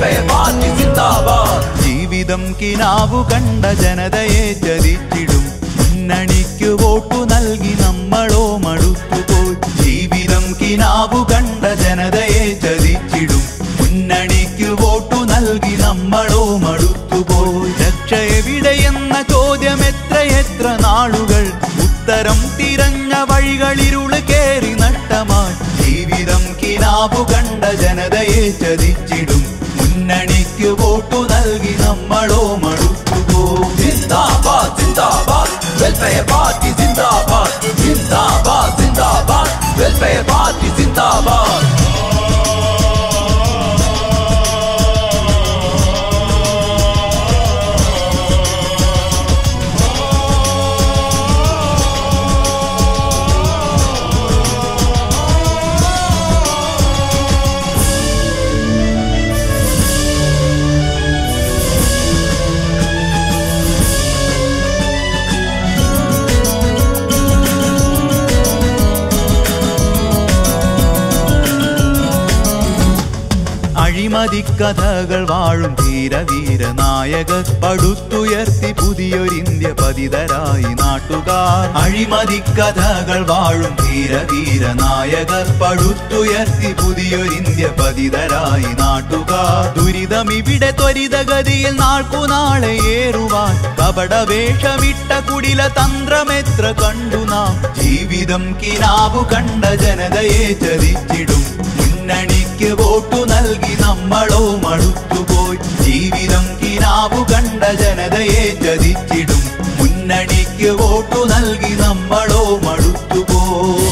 Welfare Party സിന്ദാബാദ്. ജീവിതം കിനാവു കണ്ട ജനതയെ ചതിച്ചിടും മുന്നണിക്ക് വോട്ടു നൽകി നമ്മളോ മടുത്തുപോയി. ജീവിതം കിനാവു കണ്ട ജനതയെ ചതിച്ചിടും മുന്നണിക്ക് വോട്ടു നൽകി നമ്മളോ മടുത്തുപോയി. രക്ഷ എവിടെയെന്ന ചോദ്യം എത്രയെത്ര നാളുകൾ ഉത്തരം തിരഞ്ഞ വഴികളിരുള് കേറി നഷ്ടമായി. ജീവിതം കിനാവു കണ്ട ജനതയെ ചതിച്ചിടും മുന്നണിക്ക് വോട്ടു നൽകി നമ്മളോ മടുത്തുപോയി. സിന്ദാബാദ് സിന്ദാബാദ് വെൽഫെയർ പാർട്ടി സിന്ദാബാദ്. സിന്ദാബാദ് സിന്ദാബാദ് വെൽഫെയർ പാർട്ടി സിന്ദാബാദ്. അഴിമതിക്കഥകൾ വാഴും ധീരവീര നായകർ പടുത്തുയർത്തി പുതിയൊരിന്ത്യ പതിതരായി നാട്ടുകാർ. അഴിമതിക്കഥകൾ വാഴും ധീരവീര നായകർ പടുത്തുയർത്തി പുതിയൊരിന്ത്യ പതിതരായി നാട്ടുകാർ. ദുരിതമിവിടെ ത്വരിതഗതിയിൽ നാൾക്കുനാളെ ഏറുവാൻ കപടവേഷമിട്ട കുടില തന്ത്രമെത്ര കണ്ടു നാം. ജീവിതം കിനാവു കണ്ട ജനതയെ ചതിച്ചിടും മുന്നണിക്ക് വോട്ടു നൽകി നമ്മളോ മടുത്തുപോയി. ജീവിതം കിനാവു കണ്ട ജനതയെ ചതിച്ചിടും മുന്നണിക്ക് വോട്ടു നൽകി നമ്മളോ മടുത്തുപോയി.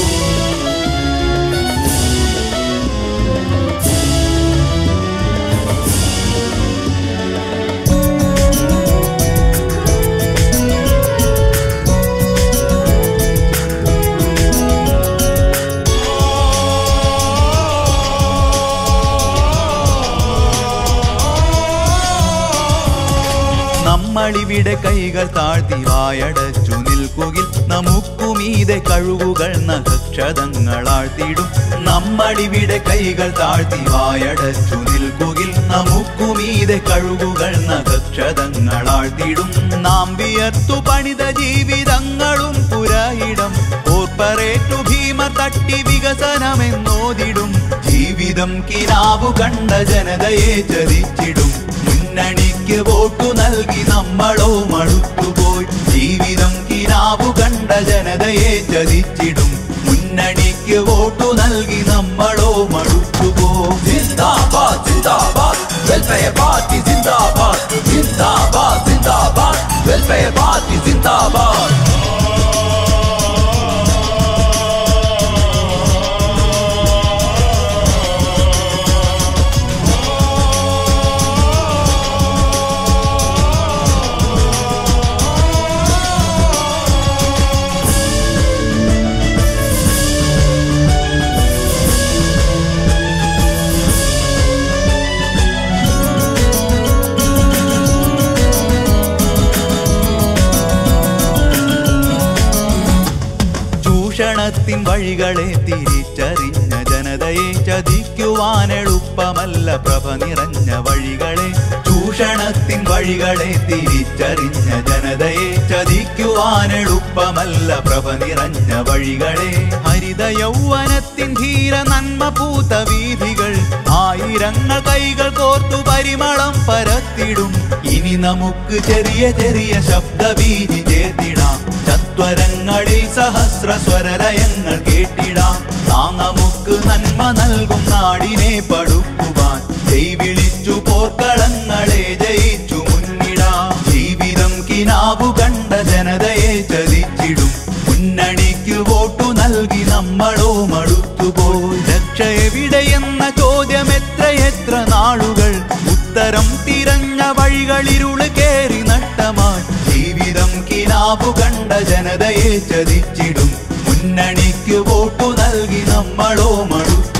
നമ്മളിവിടെ കൈകൾ താഴ്ത്തി വായടച്ചു നിൽക്കുകിൽ നമുക്കുമീതെ കഴിവുകൾ നക്ഷതങ്ങളാഴ്ത്തിടും. നമ്മളിവിടെ കൈകൾ താഴ്ത്തി വായടച്ചു നിൽക്കുകിൽ നമുക്കുമീതെ കഴിവുകൾ നക്ഷതങ്ങളാഴ്ത്തിടും. നാം വിയർത്തു പണിത ജീവിതങ്ങളും പുരയിടം കോർപ്പറേറ്റു ഭീമ തട്ടി വികസനമെന്നോതിടും. ജീവിതം കിനാവു കണ്ട ജനതയെ ചതിച്ചിടും മുന്നണിക്ക് വോട്ടു നൽകി നമ്മളോ മടുത്തുപോയി. ജീവിതം കിനാവു കണ്ട ജനതയെ ചതിച്ചിടും മുന്നണിക്ക് വോട്ടു നൽകി നമ്മളോ മടുത്തുപോയി. സിന്ദാബാദ് സിന്ദാബാദ് വെൽഫെയർ പാർട്ടി സിന്ദാബാദ്. സിന്ദാബാദ് സിന്ദാബാദ് വെൽഫെയർ പാർട്ടി സിന്ദാബാദ്. ചൂഷണത്തിൻ വഴികളെ തിരിച്ചറിഞ്ഞ ജനതയെ ചതിക്കുവാൻ എളുപ്പമല്ല പ്രഭ നിറഞ്ഞ വഴികളെ. ചൂഷണത്തിൻ വഴികളെ തിരിച്ചറിഞ്ഞ ജനതയെ ചതിക്കുവാൻ എളുപ്പമല്ല പ്രഭ നിറഞ്ഞ വഴികളെ. ഹരിത യൗവനത്തിൻ ധീര നന്മ പൂത്ത വീഥികൾ ആയിരങ്ങൾ കൈകൾ കോർത്തു പരിമളം പരത്തിടും. ഇനി നമുക്ക് ചെറിയ ചെറിയ ശബ്ദബീജി ചേർത്തിടാം. ചത്വരങ്ങളിൽ സഹസ്ര സ്വരലയങ്ങൾ കേട്ടിടാം. നമുക്ക് നന്മ നൽകും നാടിനെ പടുക്കുവാൻ വിളിച്ചു പോർക്കളങ്ങളെ ജയിച്ചു മുന്നിടാം. ജീവിതം കിനാവു കണ്ട ജനതയെ ചതിച്ചിടും മുന്നണിക്ക് വോട്ടു നൽകി നമ്മളോ മടുത്തുപോയി. രക്ഷ എവിടെയെന്ന ചോദ്യം എത്രയെത്ര നാളുകൾ ഉത്തരം തിരഞ്ഞ വഴികളിരുള് കേറി നഷ്ടമായി. ജീവിതം കിനാവു കണ്ട ജനതയെ ചതിച്ചിടും മുന്നണിക്ക് വോട്ടു നൽകി നമ്മളോ മടുത്തു.